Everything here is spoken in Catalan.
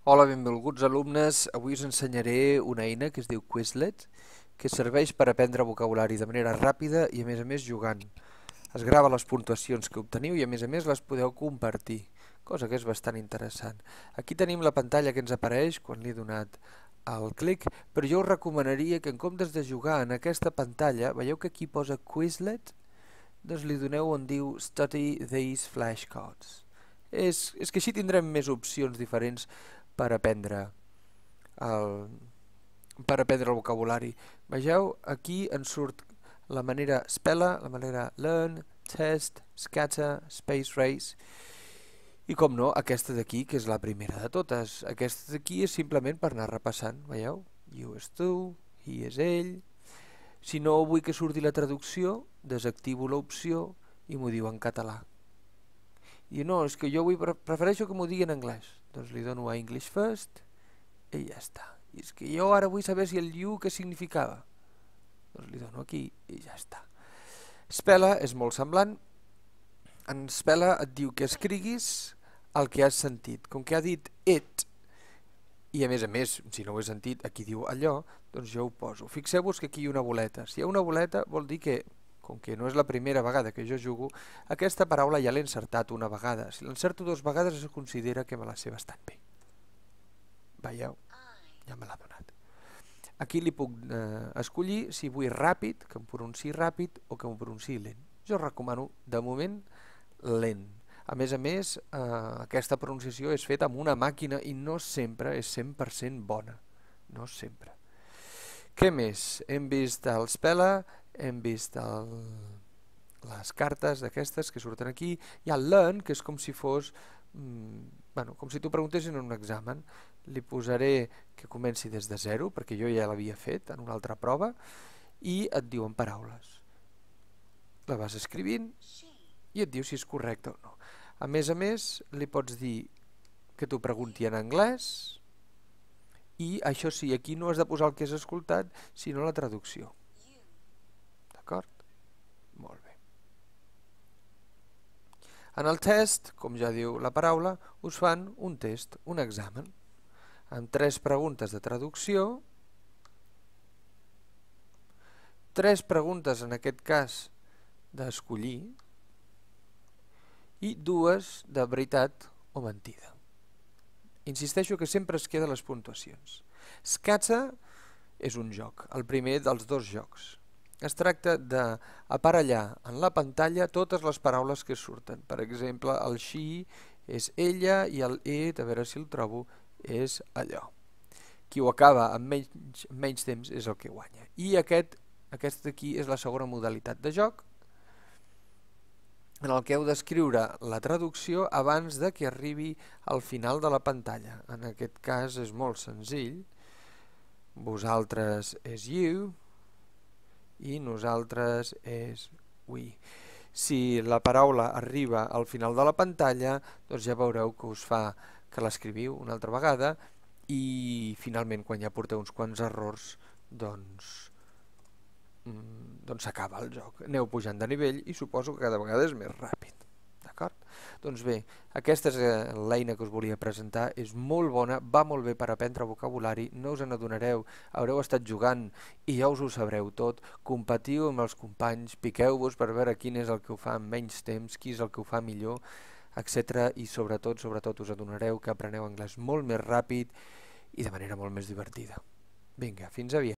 Hola, benvolguts alumnes. Avui us ensenyaré una eina que es diu Quizlet, que serveix per aprendre vocabulari de manera ràpida i a més jugant. Es grava les puntuacions que obteniu i a més les podeu compartir, cosa que és bastant interessant. Aquí tenim la pantalla que ens apareix quan li he donat el clic, però jo us recomanaria que en comptes de jugar en aquesta pantalla, veieu que aquí posa Quizlet, doncs li doneu on diu Study these flashcards. És que així tindrem més opcions diferents per aprendre el, el vocabulari. Vegeu, aquí ens surt la manera spella, la manera learn, test, scatter, space race i com no, aquesta d'aquí, que és la primera de totes. Aquesta d'aquí és simplement per anar repassant, veieu? You és tu, he és ell. Si no vull que surti la traducció, desactivo l'opció i m'ho diu en català. I no, és que jo prefereixo que m'ho digui en anglès. Doncs li dono a English First i ja està. I és que jo ara vull saber si el you què significava. Doncs li dono aquí i ja està. Spella és molt semblant. En Spella et diu que escriguis el que has sentit. Com que ha dit it, i a més, si no ho he sentit, aquí diu allò, doncs jo ho poso. Fixeu-vos que aquí hi ha una boleta. Si hi ha una boleta vol dir que, com que no és la primera vegada que jo jugo, aquesta paraula ja l'he encertat una vegada. Si l'encerto dues vegades es considera que me la sé bastant bé. Veieu? Ja me l'ha donat. Aquí li puc escollir si vull ràpid, que em pronunciï ràpid o que em pronunciï lent. Jo recomano, de moment, lent. A més, aquesta pronunciació és feta amb una màquina i no sempre és 100% bona. No sempre. Què més? Hem vist el Spella, hem vist les cartes d'aquestes que surten aquí. Hi ha el Learn, que és com si fos... com si t'ho preguntessin en un examen. Li posaré que comenci des de 0, perquè jo ja l'havia fet en una altra prova, i et diuen paraules. La vas escrivint i et diu si és correcte o no. A més, li pots dir que t'ho pregunti en anglès i això sí, aquí no has de posar el que has escoltat, sinó la traducció. D'acord? Molt bé. En el test, com ja diu la paraula, us fan un test, un examen, amb 3 preguntes de traducció, 3 preguntes en aquest cas d'escollir, i 2 de veritat o mentida. Insisteixo que sempre es queden les puntuacions. Scatter és un joc, el primer dels 2 jocs. Es tracta d'aparellar en la pantalla totes les paraules que surten. Per exemple, el she és ella i el it, a veure si el trobo, és allò. Qui ho acaba amb menys temps és el que guanya. I aquesta aquí és la segona modalitat de joc, en el que heu d'escriure la traducció abans de que arribi al final de la pantalla. En aquest cas és molt senzill. Vosaltres és you i nosaltres és we. Si la paraula arriba al final de la pantalla, doncs ja veureu que us fa que l'escriviu una altra vegada i finalment quan ja porteu uns quants errors, doncs s'acaba el joc. Aneu pujant de nivell i suposo que cada vegada és més ràpid. D'acord? Doncs bé, aquesta és l'eina que us volia presentar, és molt bona, va molt bé per aprendre vocabulari, no us n'adonareu, haureu estat jugant i ja us ho sabreu tot, competiu amb els companys, piqueu-vos per veure quin és el que ho fa en menys temps, qui és el que ho fa millor, etc. I sobretot us adonareu que apreneu anglès molt més ràpid i de manera molt més divertida. Vinga, fins aviat.